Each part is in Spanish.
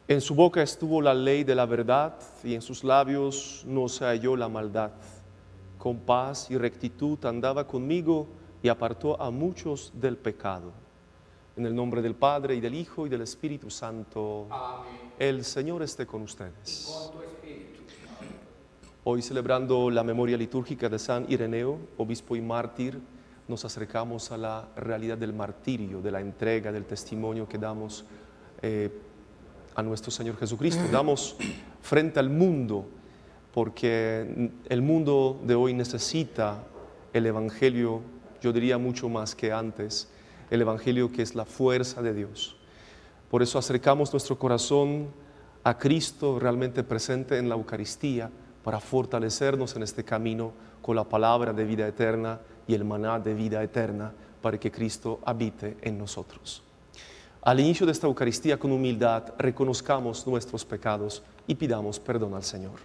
En su boca estuvo la ley de la verdad y en sus labios no se halló la maldad. Con paz y rectitud andaba conmigo y apartó a muchos del pecado. En el nombre del Padre y del Hijo y del Espíritu Santo. Amén. El Señor esté con Y ustedes. con tu espíritu. Hoy, celebrando la memoria litúrgica de San Ireneo, obispo y mártir, nos acercamos a la realidad del martirio, de la entrega, del testimonio que damos a nuestro Señor Jesucristo. Damos frente al mundo, porque el mundo de hoy necesita el Evangelio, yo diría mucho más que antes, el Evangelio que es la fuerza de Dios. Por eso acercamos nuestro corazón a Cristo realmente presente en la Eucaristía, para fortalecernos en este camino con la palabra de vida eterna y el maná de vida eterna, para que Cristo habite en nosotros. Al inicio de esta Eucaristía, con humildad, reconozcamos nuestros pecados y pidamos perdón al Señor.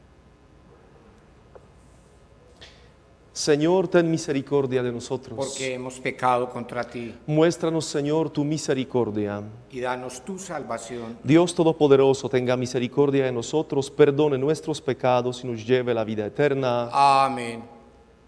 Señor, ten misericordia de nosotros. Porque hemos pecado contra ti. Muéstranos, Señor, tu misericordia. Y danos tu salvación. Dios Todopoderoso, tenga misericordia de nosotros, perdone nuestros pecados y nos lleve a la vida eterna. Amén.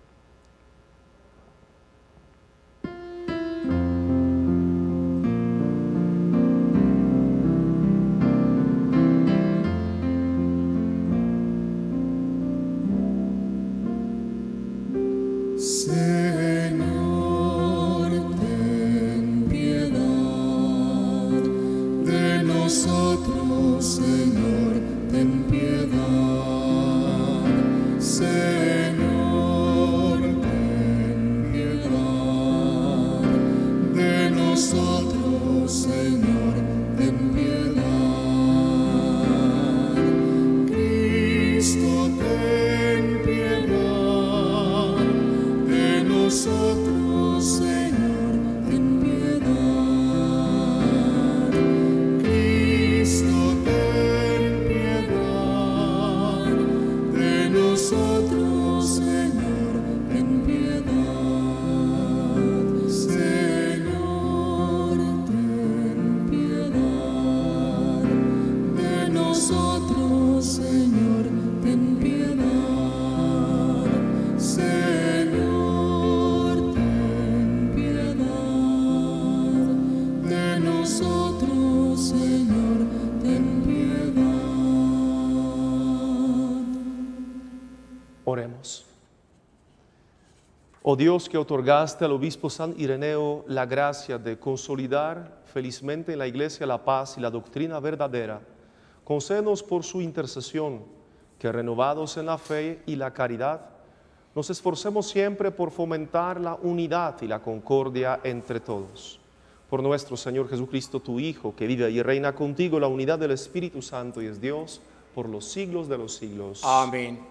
Señor, ten piedad de nosotros, Señor, ten piedad. Señor, ten piedad de nosotros, Señor, ten piedad. Cristo, ten piedad de nosotros, Señor, ten piedad. Cristo, ten piedad de nosotros, Señor, ten piedad. Señor, ten piedad de nosotros, Señor, ten piedad. Señor, ten piedad de nosotros, Señor, ten piedad. Oremos. Oh Dios, que otorgaste al obispo San Ireneo la gracia de consolidar felizmente en la Iglesia la paz y la doctrina verdadera, concédenos por su intercesión que, renovados en la fe y la caridad, nos esforcemos siempre por fomentar la unidad y la concordia entre todos. Por nuestro Señor Jesucristo, tu Hijo, que vive y reina contigo en la unidad del Espíritu Santo y es Dios por los siglos de los siglos. Amén.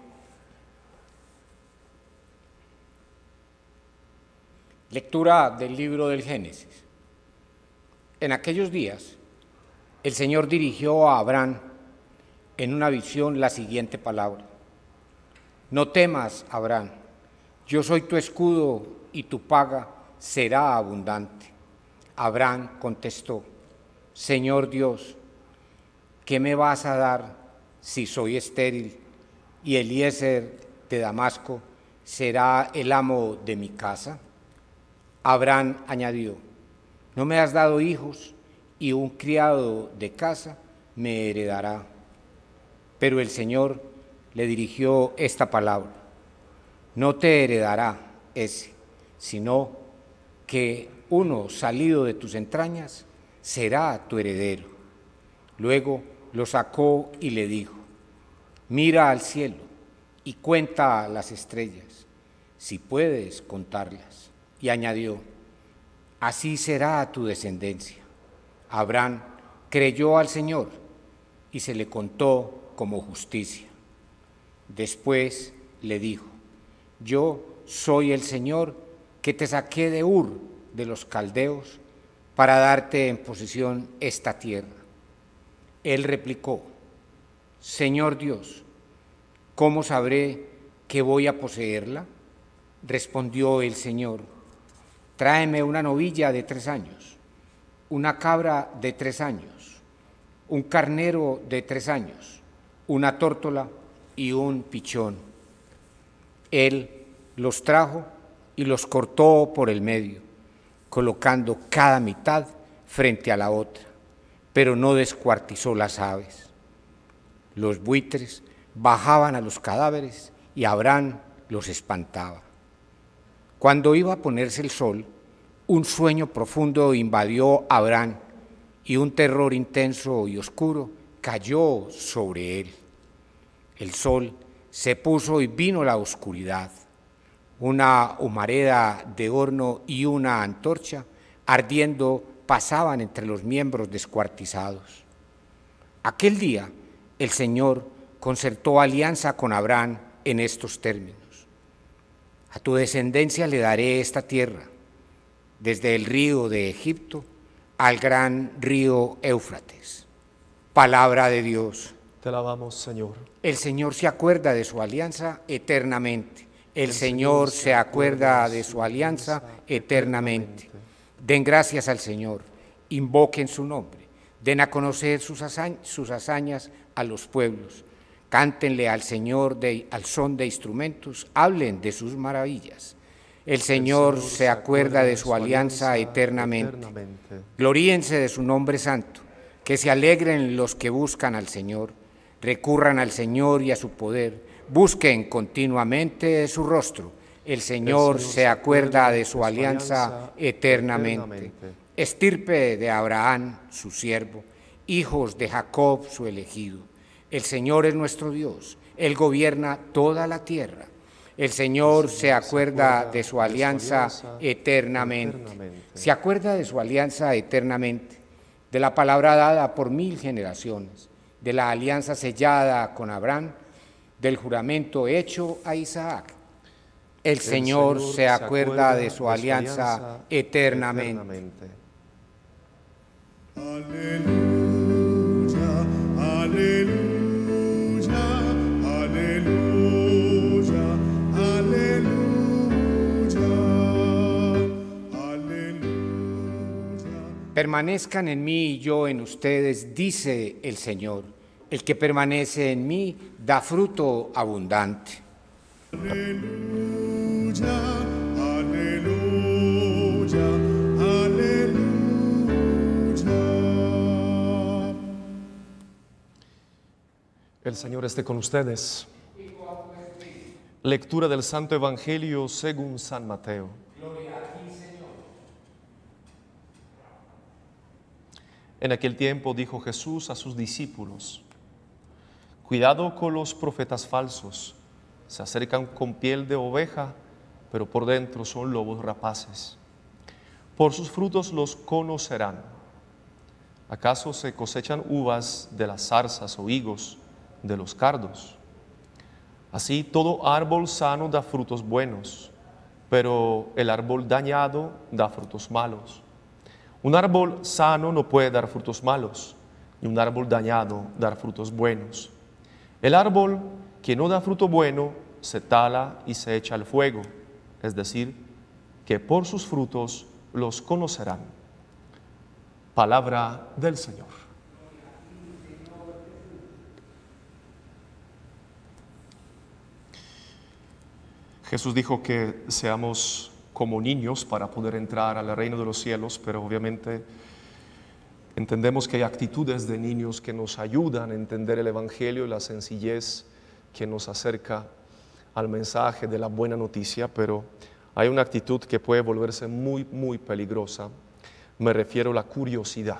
Lectura del libro del Génesis. En aquellos días, el Señor dirigió a Abraham en una visión la siguiente palabra: No temas, Abraham, yo soy tu escudo y tu paga será abundante. Abraham contestó: Señor Dios, ¿qué me vas a dar si soy estéril y Eliezer de Damasco será el amo de mi casa? Abraham añadió: No me has dado hijos y un criado de casa me heredará. Pero el Señor le dirigió esta palabra: No te heredará ese, sino que uno salido de tus entrañas será tu heredero. Luego lo sacó y le dijo: Mira al cielo y cuenta las estrellas, si puedes contarlas. Y añadió: Así será tu descendencia. Abraham creyó al Señor y se le contó como justicia. Después le dijo: Yo soy el Señor que te saqué de Ur de los caldeos para darte en posesión esta tierra. Él replicó: Señor Dios, ¿cómo sabré que voy a poseerla? Respondió el Señor: Tráeme una novilla de 3 años, una cabra de 3 años, un carnero de 3 años, una tórtola y un pichón. Él los trajo y los cortó por el medio, colocando cada mitad frente a la otra, pero no descuartizó las aves. Los buitres bajaban a los cadáveres y Abraham los espantaba. Cuando iba a ponerse el sol, un sueño profundo invadió a Abraham y un terror intenso y oscuro cayó sobre él. El sol se puso y vino la oscuridad. Una humareda de horno y una antorcha ardiendo pasaban entre los miembros descuartizados. Aquel día el Señor concertó alianza con Abraham en estos términos: a tu descendencia le daré esta tierra, desde el río de Egipto al gran río Éufrates. Palabra de Dios. Te alabamos, Señor. El Señor se acuerda de su alianza eternamente. El Señor se acuerda de su alianza eternamente. Den gracias al Señor, invoquen su nombre, den a conocer sus hazañas a los pueblos. Cántenle al Señor al son de instrumentos, hablen de sus maravillas. El Señor se acuerda de su alianza eternamente. Gloríense de su nombre santo, que se alegren los que buscan al Señor, recurran al Señor y a su poder, busquen continuamente su rostro. El Señor se acuerda de su alianza eternamente. Estirpe de Abraham, su siervo, hijos de Jacob, su elegido. El Señor es nuestro Dios, Él gobierna toda la tierra. El Señor se acuerda de su alianza eternamente. Se acuerda de su alianza eternamente, de la palabra dada por 1000 generaciones, de la alianza sellada con Abraham, del juramento hecho a Isaac. El Señor se acuerda de su alianza eternamente. Aleluya, aleluya, aleluya, aleluya, aleluya. Permanezcan en mí y yo en ustedes, dice el Señor. El que permanece en mí da fruto abundante. Aleluya, aleluya, aleluya. El Señor esté con ustedes. Lectura del Santo Evangelio según San Mateo. En aquel tiempo dijo Jesús a sus discípulos: cuidado con los profetas falsos. Se acercan con piel de oveja, pero por dentro son lobos rapaces. Por sus frutos los conocerán. ¿Acaso se cosechan uvas de las zarzas o higos de los cardos? Así todo árbol sano da frutos buenos, pero el árbol dañado da frutos malos. Un árbol sano no puede dar frutos malos, y un árbol dañado dar frutos buenos. El árbol que no da fruto bueno se tala y se echa al fuego, es decir, que por sus frutos los conocerán. Palabra del Señor. Jesús dijo que seamos como niños para poder entrar al reino de los cielos, pero obviamente entendemos que hay actitudes de niños que nos ayudan a entender el Evangelio y la sencillez que nos acerca al mensaje de la buena noticia, pero hay una actitud que puede volverse muy peligrosa. Me refiero a la curiosidad.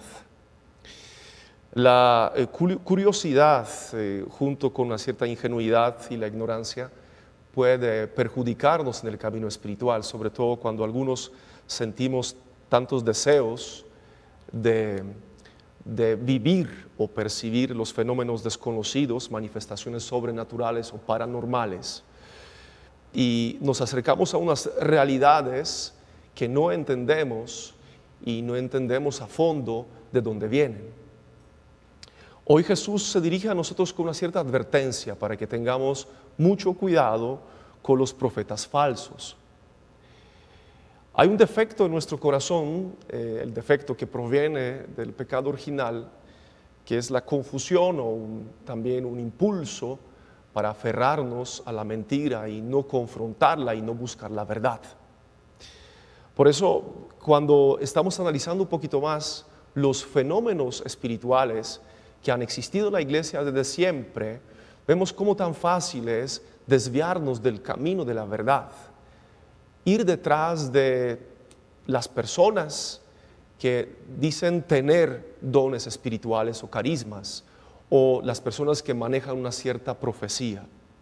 La curiosidad, junto con una cierta ingenuidad y la ignorancia, puede perjudicarnos en el camino espiritual, sobre todo cuando algunos sentimos tantos deseos de vivir o percibir los fenómenos desconocidos, manifestaciones sobrenaturales o paranormales. Y nos acercamos a unas realidades que no entendemos y no entendemos a fondo de dónde vienen. Hoy Jesús se dirige a nosotros con una cierta advertencia para que tengamos mucho cuidado con los profetas falsos. Hay un defecto en nuestro corazón, el defecto que proviene del pecado original, que es la confusión o también un impulso para aferrarnos a la mentira y no confrontarla y no buscar la verdad. Por eso, cuando estamos analizando un poquito más los fenómenos espirituales que han existido en la iglesia desde siempre, vemos cómo tan fácil es desviarnos del camino de la verdad, ir detrás de las personas que dicen tener dones espirituales o carismas, o las personas que manejan una cierta profecía.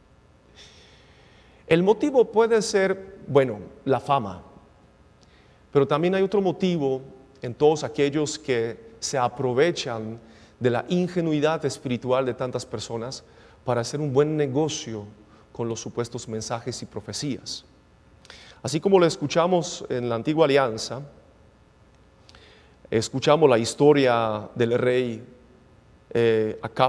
El motivo puede ser, bueno, la fama, pero también hay otro motivo en todos aquellos que se aprovechan de la ingenuidad espiritual de tantas personas para hacer un buen negocio con los supuestos mensajes y profecías. Así como lo escuchamos en la Antigua Alianza, escuchamos la historia del rey Acab,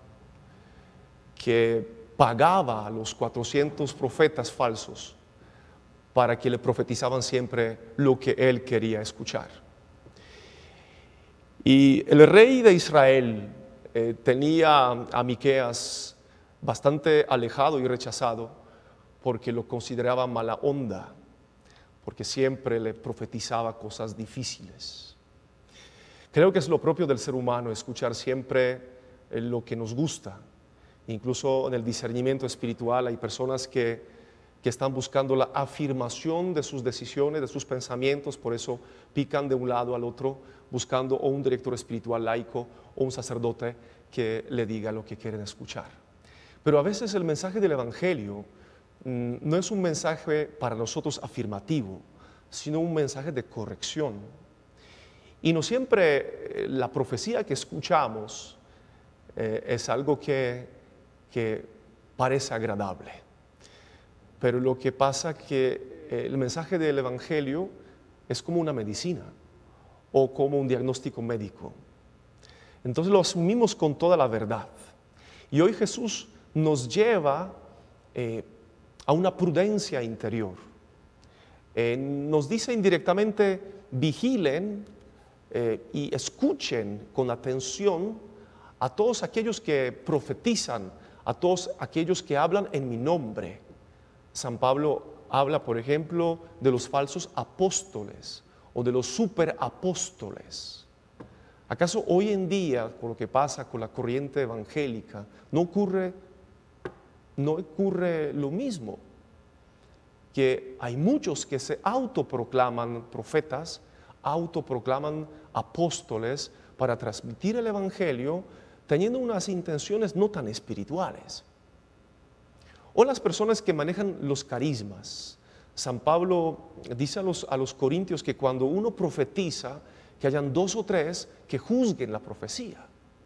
que pagaba a los 400 profetas falsos para que le profetizaban siempre lo que él quería escuchar. Y el rey de Israel tenía a Miqueas bastante alejado y rechazado porque lo consideraba mala onda, porque siempre le profetizaba cosas difíciles. Creo que es lo propio del ser humano, escuchar siempre lo que nos gusta. Incluso en el discernimiento espiritual hay personas que están buscando la afirmación de sus decisiones, de sus pensamientos, por eso pican de un lado al otro, buscando o un director espiritual laico o un sacerdote que le diga lo que quieren escuchar. Pero a veces el mensaje del Evangelio no es un mensaje para nosotros afirmativo, sino un mensaje de corrección. Y no siempre la profecía que escuchamos es algo que parece agradable. Pero lo que pasa es que el mensaje del Evangelio es como una medicina o como un diagnóstico médico. Entonces lo asumimos con toda la verdad. Y hoy Jesús nos lleva a una prudencia interior. Nos dice indirectamente, vigilen y escuchen con atención a todos aquellos que profetizan, a todos aquellos que hablan en mi nombre. San Pablo habla, por ejemplo, de los falsos apóstoles o de los superapóstoles. ¿Acaso hoy en día, con lo que pasa con la corriente evangélica, no ocurre lo mismo? Que hay muchos que se autoproclaman profetas, autoproclaman apóstoles para transmitir el evangelio, teniendo unas intenciones no tan espirituales. O las personas que manejan los carismas. San Pablo dice a los corintios que cuando uno profetiza, que hayan 2 o 3 que juzguen la profecía.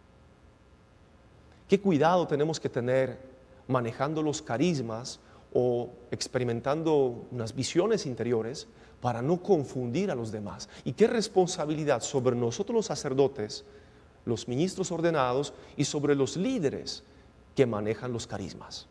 ¿Qué cuidado tenemos que tener manejando los carismas o experimentando unas visiones interiores para no confundir a los demás? ¿Y qué responsabilidad sobre nosotros los sacerdotes, los ministros ordenados y sobre los líderes que manejan los carismas?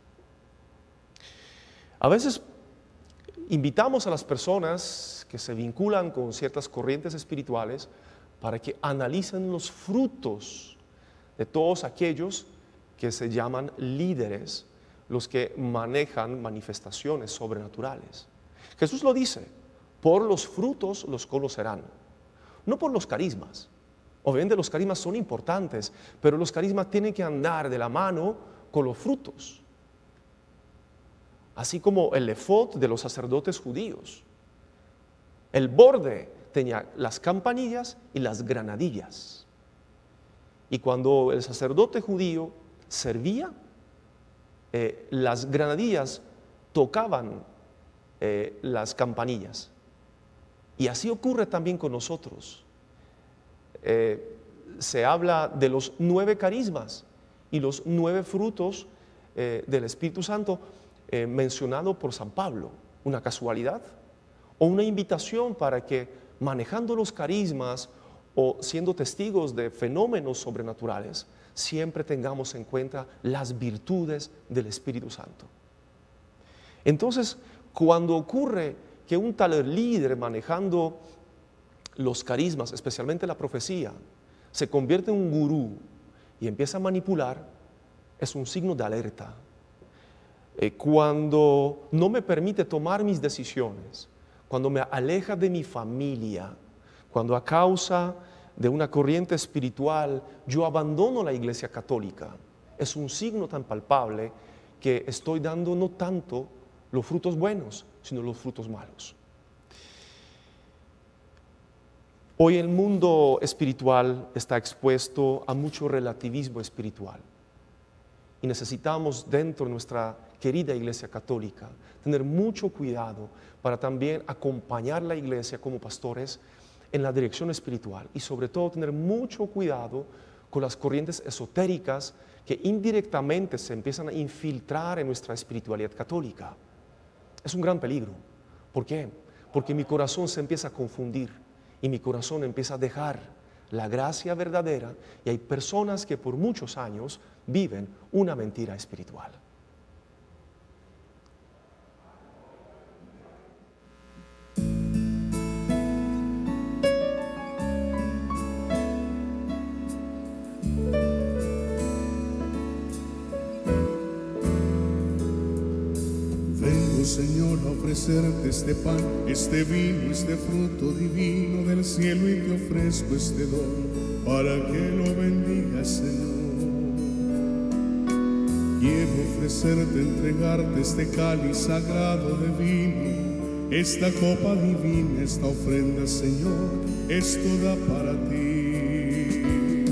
A veces invitamos a las personas que se vinculan con ciertas corrientes espirituales para que analicen los frutos de todos aquellos que se llaman líderes, los que manejan manifestaciones sobrenaturales. Jesús lo dice, por los frutos los conocerán, no por los carismas. Obviamente los carismas son importantes, pero los carismas tienen que andar de la mano con los frutos. Así como el efod de los sacerdotes judíos. El borde tenía las campanillas y las granadillas. Y cuando el sacerdote judío servía, las granadillas tocaban las campanillas. Y así ocurre también con nosotros. Se habla de los 9 carismas y los 9 frutos del Espíritu Santo mencionado por San Pablo. ¿Una casualidad? ¿O una invitación para que manejando los carismas o siendo testigos de fenómenos sobrenaturales, siempre tengamos en cuenta las virtudes del Espíritu Santo? Entonces, cuando ocurre que un tal líder manejando los carismas, especialmente la profecía, se convierte en un gurú y empieza a manipular, es un signo de alerta. Cuando no me permite tomar mis decisiones, cuando me aleja de mi familia, cuando a causa de una corriente espiritual yo abandono la Iglesia Católica, es un signo tan palpable que estoy dando no tanto los frutos buenos, sino los frutos malos. Hoy el mundo espiritual está expuesto a mucho relativismo espiritual y necesitamos dentro de nuestra querida Iglesia Católica tener mucho cuidado para también acompañar la Iglesia como pastores en la dirección espiritual y sobre todo tener mucho cuidado con las corrientes esotéricas que indirectamente se empiezan a infiltrar en nuestra espiritualidad católica. Es un gran peligro. ¿Por qué? Porque mi corazón se empieza a confundir y mi corazón empieza a dejar la gracia verdadera y hay personas que por muchos años viven una mentira espiritual. Vengo, Señor, a ofrecerte este pan, este vino, este fruto divino del cielo y te ofrezco este don para que lo bendigas, Señor. Quiero ofrecerte, entregarte este cáliz sagrado de vino, esta copa divina, esta ofrenda, Señor, es toda para ti.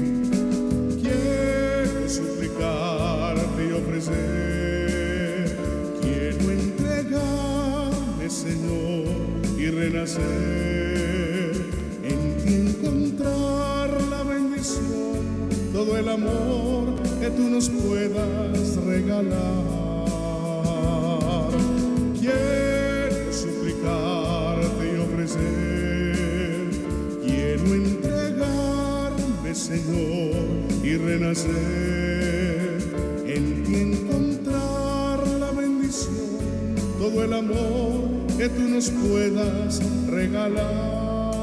Quiero suplicarte y ofrecer, quiero entregarme, Señor, y renacer, en ti encontrar la bendición, todo el amor que tú nos puedas regalar. Quiero suplicarte y ofrecer, quiero entregarme, Señor, y renacer, en ti encontrar la bendición, todo el amor que tú nos puedas regalar.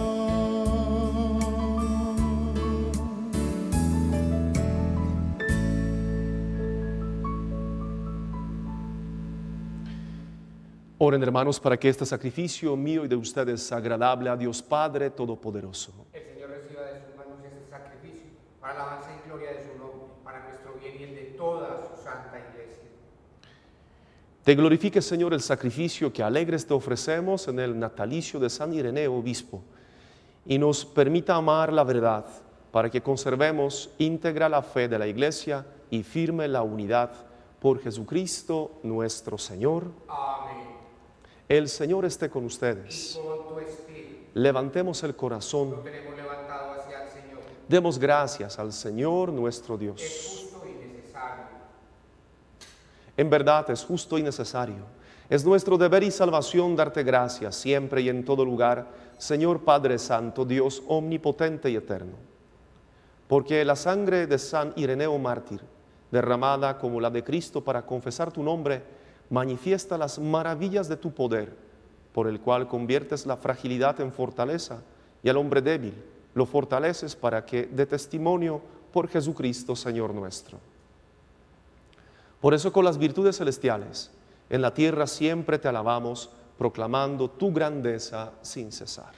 Oren, hermanos, para que este sacrificio mío y de ustedes sea agradable a Dios Padre Todopoderoso. El Señor reciba de sus manos este sacrificio para alabanza y gloria de su nombre, para nuestro bien y el de toda su santa Iglesia. Te glorifique, Señor, el sacrificio que alegres te ofrecemos en el natalicio de San Ireneo, obispo, y nos permita amar la verdad, para que conservemos íntegra la fe de la Iglesia y firme la unidad por Jesucristo nuestro Señor. Amén. El Señor esté con ustedes. Y con tu espíritu. Levantemos el corazón. Lo tenemos levantado hacia el Señor. Demos gracias al Señor nuestro Dios. Es justo y necesario. En verdad es justo y necesario. Es nuestro deber y salvación darte gracias siempre y en todo lugar, Señor Padre Santo, Dios omnipotente y eterno. Porque la sangre de San Ireneo mártir, derramada como la de Cristo para confesar tu nombre, manifiesta las maravillas de tu poder, por el cual conviertes la fragilidad en fortaleza y al hombre débil lo fortaleces para que dé testimonio por Jesucristo, Señor nuestro. Por eso con las virtudes celestiales, en la tierra siempre te alabamos, proclamando tu grandeza sin cesar.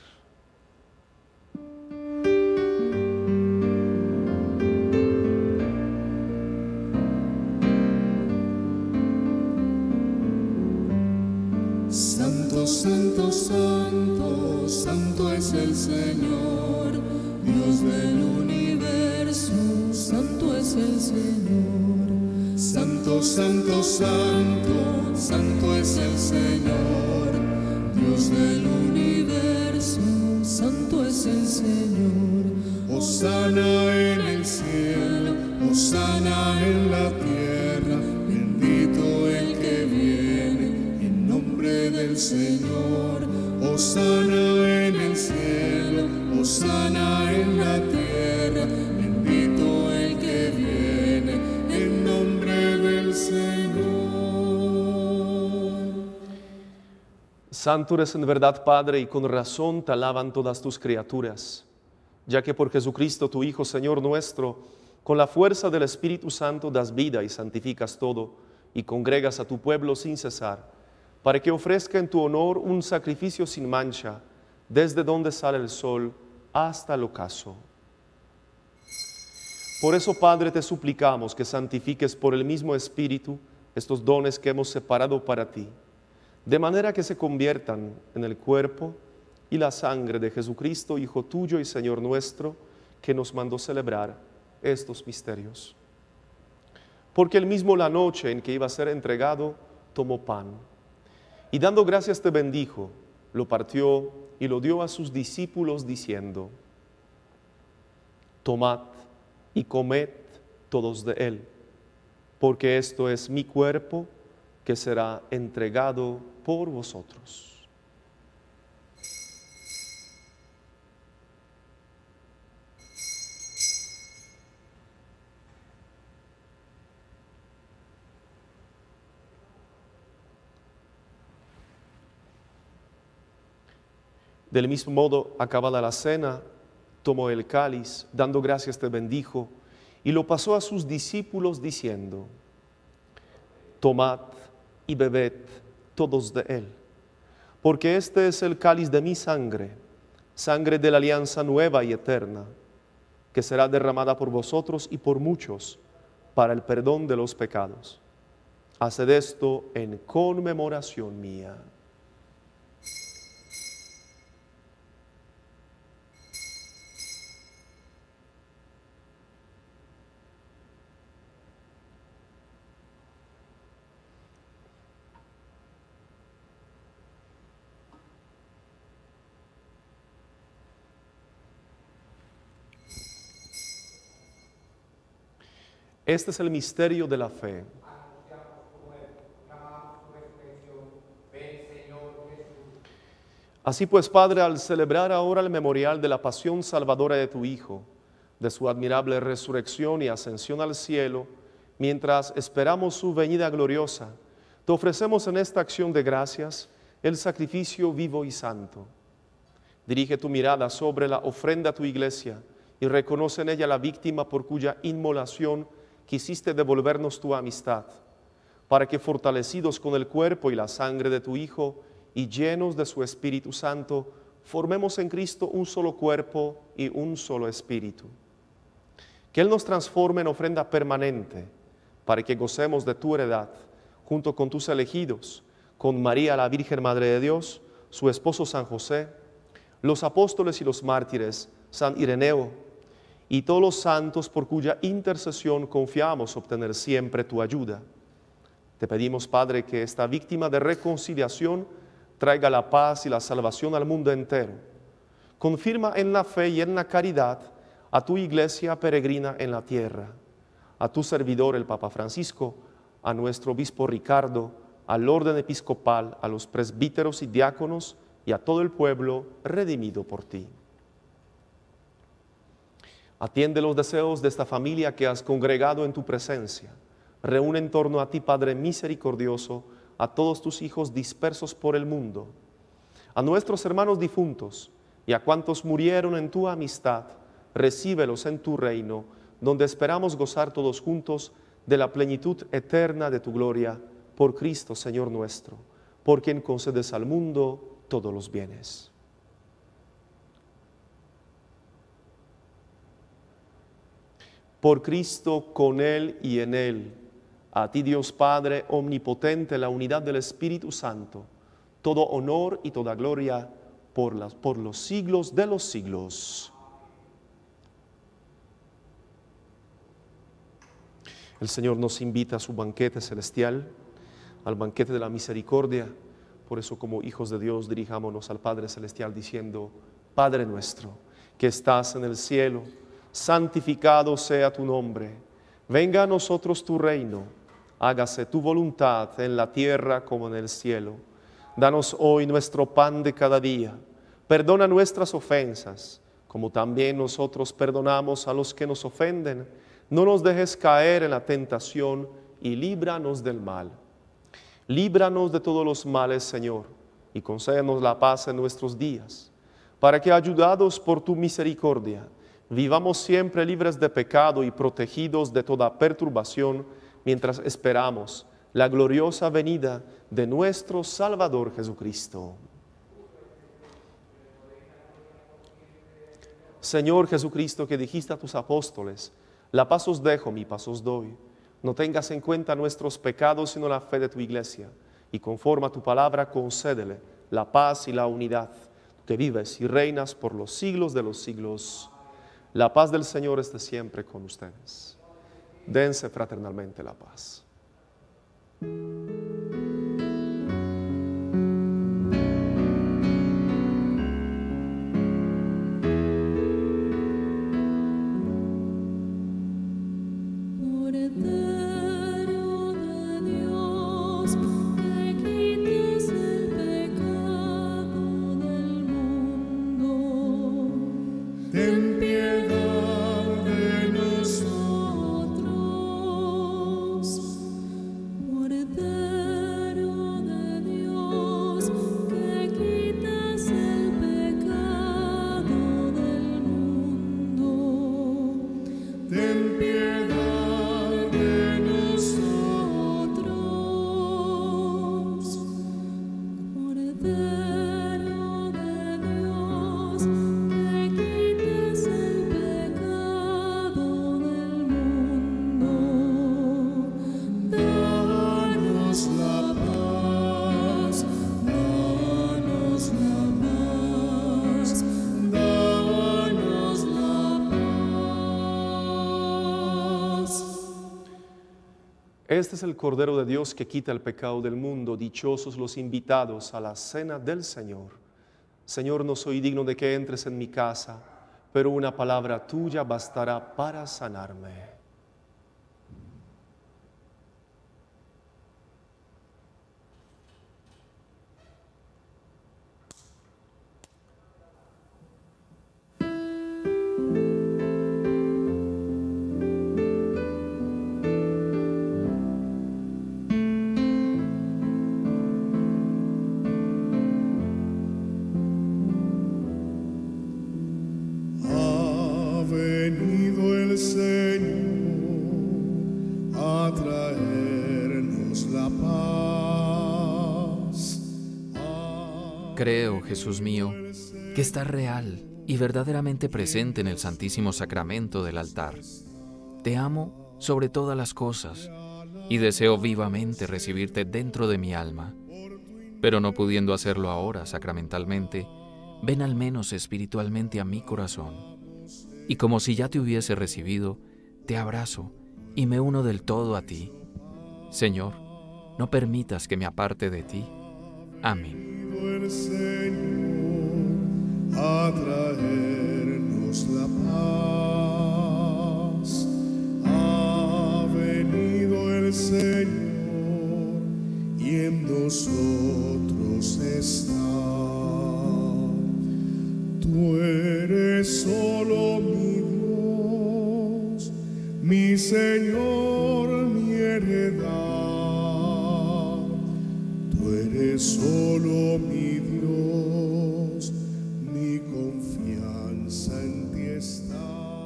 Santo, santo, santo, santo es el Señor, Dios del universo, santo es el Señor. Santo, santo, santo, santo es el Señor, Dios del universo, santo es el Señor. Hosana en el cielo, hosana en la tierra, bendito el que viene en nombre del Señor. Hosana en el cielo, hosana en la tierra, bendito el que viene en nombre del Señor. Santo eres en verdad, Padre, y con razón te alaban todas tus criaturas, ya que por Jesucristo, tu Hijo, Señor nuestro, con la fuerza del Espíritu Santo das vida y santificas todo, y congregas a tu pueblo sin cesar, para que ofrezca en tu honor un sacrificio sin mancha, desde donde sale el sol hasta el ocaso. Por eso, Padre, te suplicamos que santifiques por el mismo Espíritu estos dones que hemos separado para ti, de manera que se conviertan en el cuerpo y la sangre de Jesucristo, Hijo tuyo y Señor nuestro, que nos mandó celebrar estos misterios. Porque él mismo, la noche en que iba a ser entregado, tomó pan, y dando gracias te bendijo, lo partió y lo dio a sus discípulos diciendo: tomad y comed todos de él, porque esto es mi cuerpo que será entregado por vosotros. Del mismo modo, acabada la cena, tomó el cáliz, dando gracias te bendijo, y lo pasó a sus discípulos diciendo: tomad y bebed todos de él, porque este es el cáliz de mi sangre, sangre de la alianza nueva y eterna, que será derramada por vosotros y por muchos para el perdón de los pecados. Haced esto en conmemoración mía. Este es el misterio de la fe. Así pues, Padre, al celebrar ahora el memorial de la pasión salvadora de tu Hijo, de su admirable resurrección y ascensión al cielo, mientras esperamos su venida gloriosa, te ofrecemos en esta acción de gracias el sacrificio vivo y santo. Dirige tu mirada sobre la ofrenda a tu iglesia y reconoce en ella la víctima por cuya inmolación quisiste devolvernos tu amistad, para que fortalecidos con el cuerpo y la sangre de tu Hijo y llenos de su Espíritu Santo, formemos en Cristo un solo cuerpo y un solo espíritu. Que Él nos transforme en ofrenda permanente, para que gocemos de tu heredad, junto con tus elegidos, con María la Virgen Madre de Dios, su esposo San José, los apóstoles y los mártires, San Ireneo, y todos los santos por cuya intercesión confiamos obtener siempre tu ayuda. Te pedimos, Padre, que esta víctima de reconciliación traiga la paz y la salvación al mundo entero. Confirma en la fe y en la caridad a tu iglesia peregrina en la tierra, a tu servidor el Papa Francisco, a nuestro obispo Ricardo, al orden episcopal, a los presbíteros y diáconos y a todo el pueblo redimido por ti. Atiende los deseos de esta familia que has congregado en tu presencia. Reúne en torno a ti, Padre misericordioso, a todos tus hijos dispersos por el mundo, a nuestros hermanos difuntos y a cuantos murieron en tu amistad. Recíbelos en tu reino, donde esperamos gozar todos juntos de la plenitud eterna de tu gloria, por Cristo Señor nuestro, por quien concedes al mundo todos los bienes. Por Cristo, con Él y en Él, a ti Dios Padre omnipotente, la unidad del Espíritu Santo, todo honor y toda gloria por los siglos de los siglos. El Señor nos invita a su banquete celestial, al banquete de la misericordia. Por eso, como hijos de Dios, dirijámonos al Padre celestial diciendo: Padre nuestro, que estás en el cielo, santificado sea tu nombre. Venga a nosotros tu reino. Hágase tu voluntad en la tierra como en el cielo. Danos hoy nuestro pan de cada día. Perdona nuestras ofensas, como también nosotros perdonamos a los que nos ofenden. No nos dejes caer en la tentación y líbranos del mal. Líbranos de todos los males, Señor, y concédenos la paz en nuestros días, para que, ayudados por tu misericordia, vivamos siempre libres de pecado y protegidos de toda perturbación, mientras esperamos la gloriosa venida de nuestro Salvador Jesucristo. Señor Jesucristo, que dijiste a tus apóstoles, la paz os dejo, mi paz os doy. No tengas en cuenta nuestros pecados, sino la fe de tu iglesia, y conforme a tu palabra concédele la paz y la unidad, que vives y reinas por los siglos de los siglos. La paz del Señor esté siempre con ustedes. Dense fraternalmente la paz. Cordero de Dios, que quites el pecado del mundo, ten piedad de nosotros. Cordero de Dios, que quites el pecado del mundo, ten piedad de nosotros. Cordero de Dios, que quites el pecado del mundo, danos la paz, danos la paz, danos la paz. Este es el Cordero de Dios que quita el pecado del mundo. Dichosos los invitados a la cena del Señor. Señor, no soy digno de que entres en mi casa, pero una palabra tuya bastará para sanarme. Ha venido el Señor a traernos la paz. Creo, Jesús mío, que estás real y verdaderamente presente en el Santísimo Sacramento del altar. Te amo sobre todas las cosas y deseo vivamente recibirte dentro de mi alma. Pero no pudiendo hacerlo ahora sacramentalmente, ven al menos espiritualmente a mi corazón. Y como si ya te hubiese recibido, te abrazo y me uno del todo a ti. Señor, no permitas que me aparte de ti. Amén. El Señor a traernos la paz. Ha venido el Señor y en nosotros está. Tú eres solo mi Dios, mi Señor, mi heredad. Tú eres solo mi Dios, mi confianza en ti está.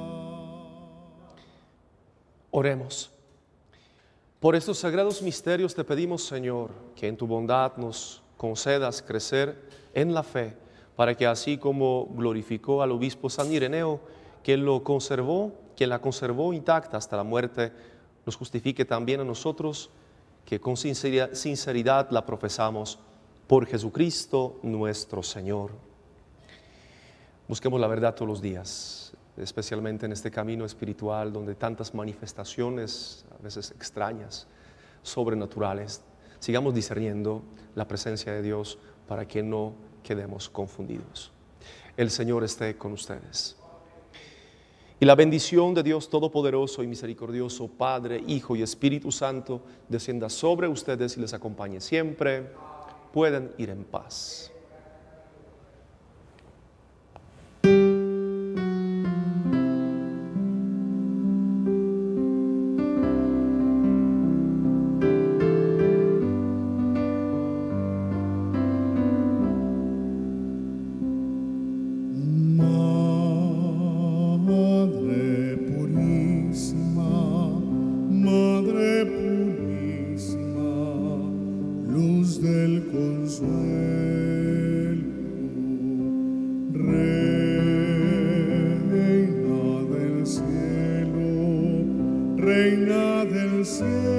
Oremos. Por estos sagrados misterios te pedimos, Señor, que en tu bondad nos concedas crecer en la fe, para que así como glorificó al obispo San Ireneo, quien la conservó intacta hasta la muerte, nos justifique también a nosotros, que con sinceridad la profesamos por Jesucristo nuestro Señor. Busquemos la verdad todos los días, especialmente en este camino espiritual donde tantas manifestaciones, a veces extrañas, sobrenaturales. Sigamos discerniendo la presencia de Dios para que no quedemos confundidos. El Señor esté con ustedes. Y la bendición de Dios Todopoderoso y Misericordioso, Padre, Hijo y Espíritu Santo, descienda sobre ustedes y les acompañe siempre. Pueden ir en paz. cielo.